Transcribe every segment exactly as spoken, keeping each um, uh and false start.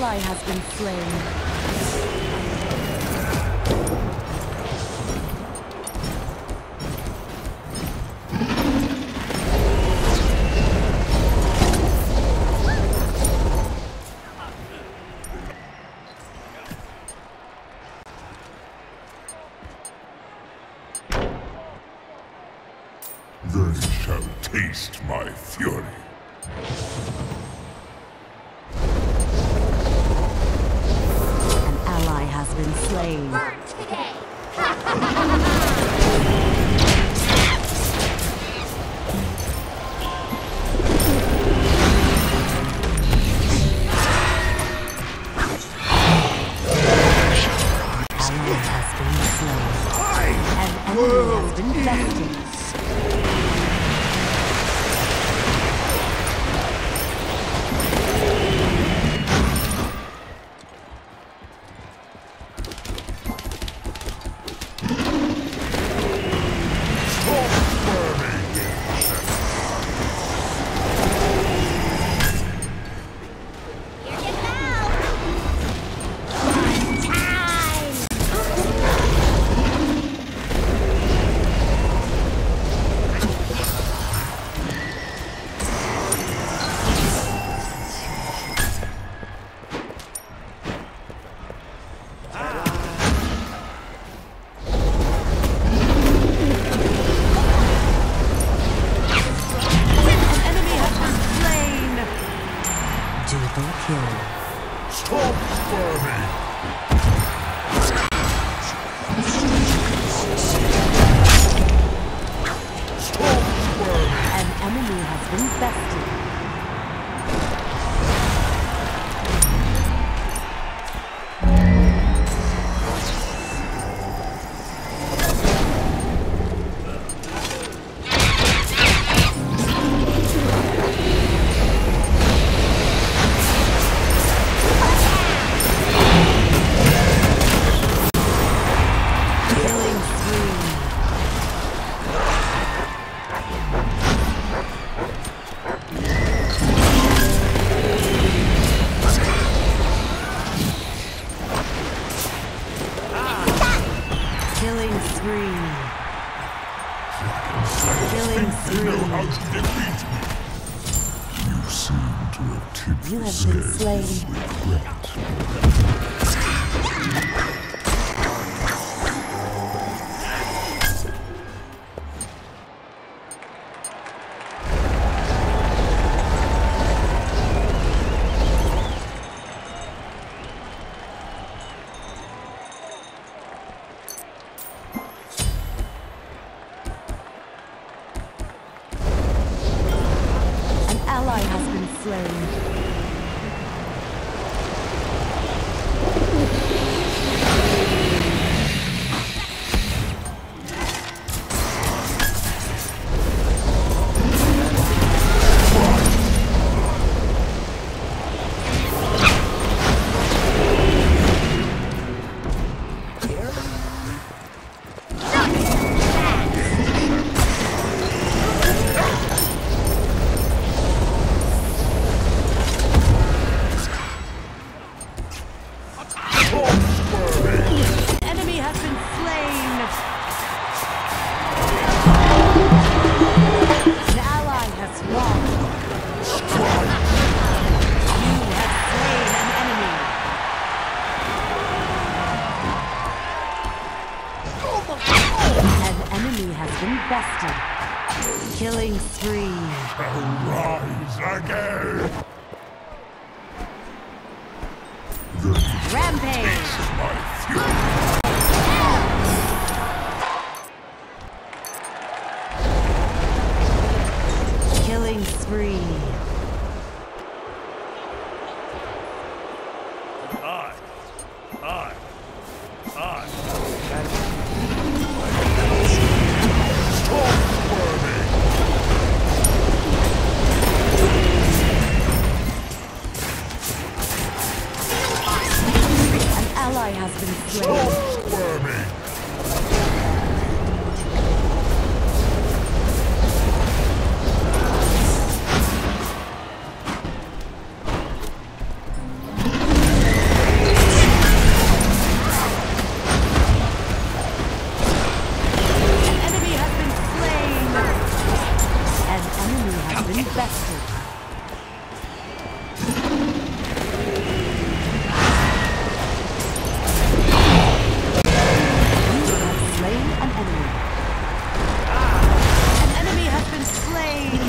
ally has been slain. They shall taste my fury. An ally has been slain. Ally has been slain. An enemy has been defeated. Killing spree. Killing spree. Know how to defeat me. You seem to have tipped You the have been scales slain. with regret. Ally has been slain. Bested. Killing spree. Arise again. Rampage. My fury. Killing spree. I, I, I. Ally has been slain. Squirming. been bested. You have slain an enemy. An enemy has been slain.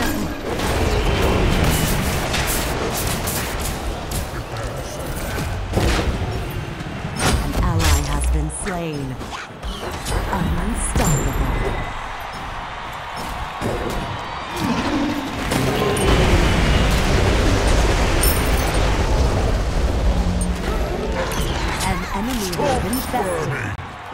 An ally has been slain. Unstoppable. An enemy has been bested.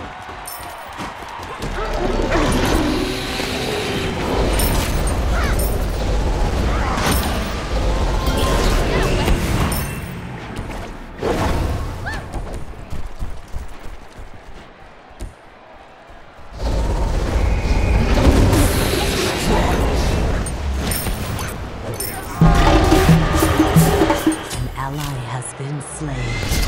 Been slain.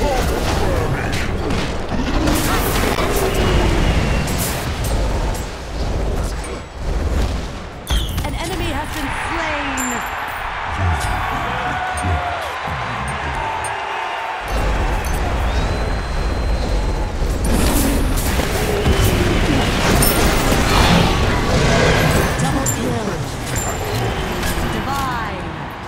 An enemy has been slain. Double kill. Divine.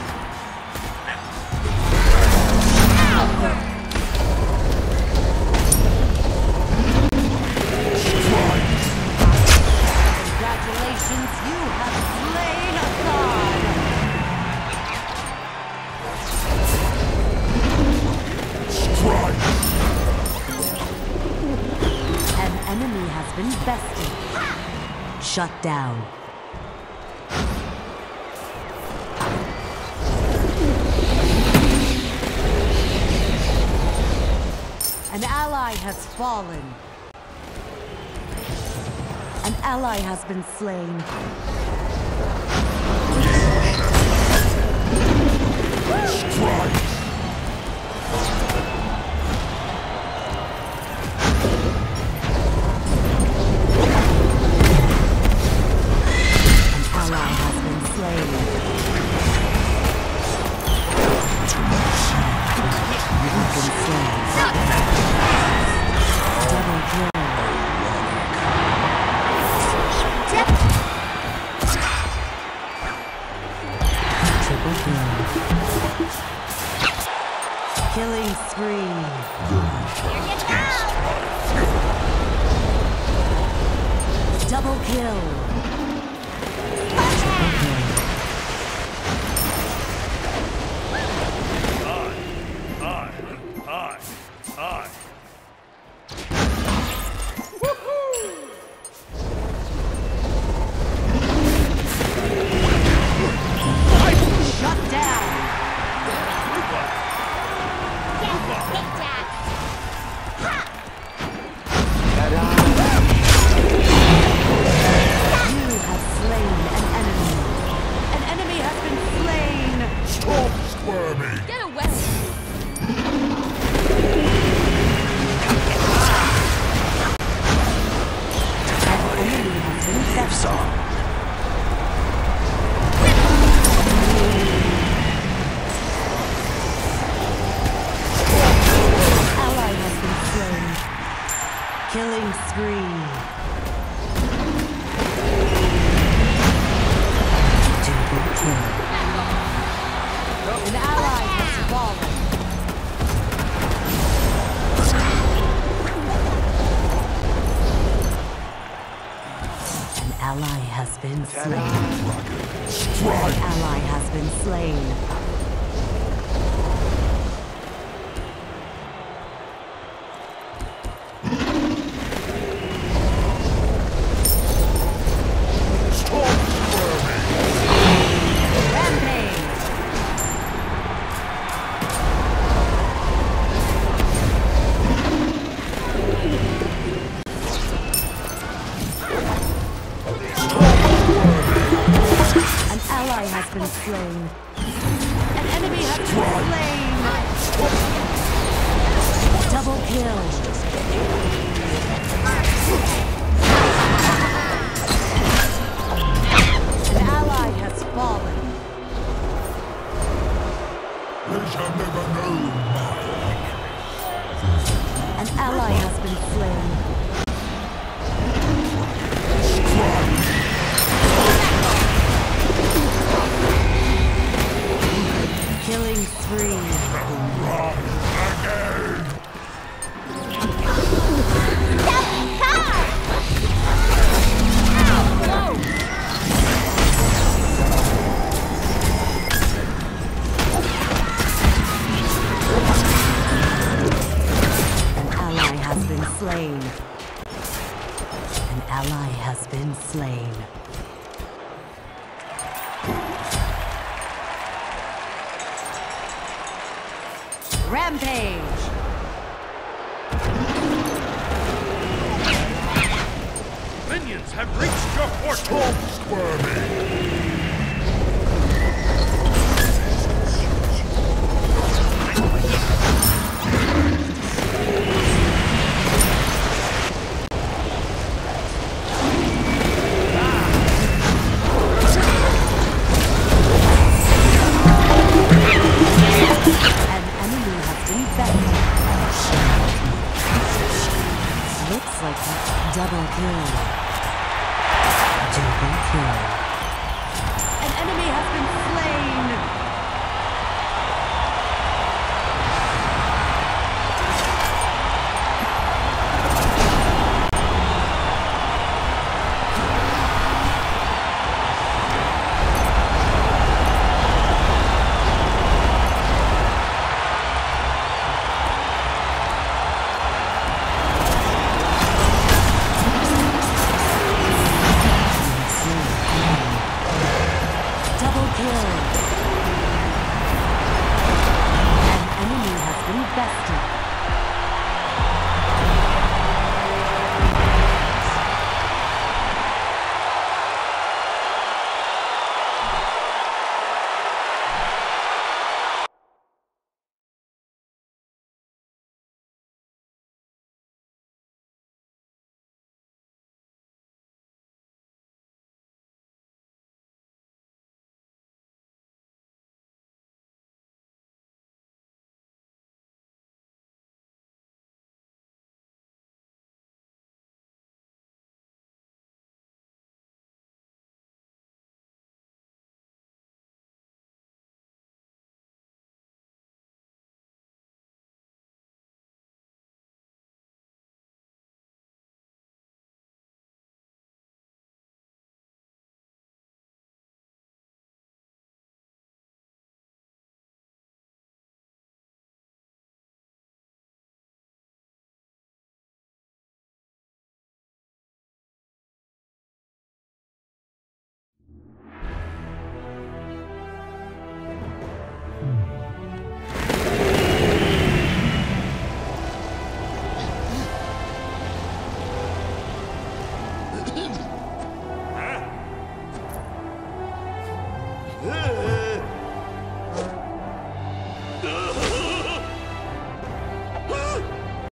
Congratulations, you have slain a god! Strike! An enemy has been bested. Shut down. An ally has fallen. An ally has been slain. Strike! An ally has been slain. You've been slain. Double kill. Triple kill. Killing spree. Double kill. Triple kill. I, I, I. Shut down. You have slain an enemy. An enemy has been slain. Stop squirming! Get away! An enemy has been bested. Ally has been slain. Killing spree. Double kill. An ally has fallen. An ally has been slain. An ally has been slain. Rampage. An ally has been slain. An enemy has been slain. Double kill. An ally has fallen. shall never know my An ally has been slain. Killing spree. Slain. An ally has been slain. Rampage! Minions have reached your fortress! squirming. Looks like a double kill. Double kill. An enemy has been slain! An enemy has been bested.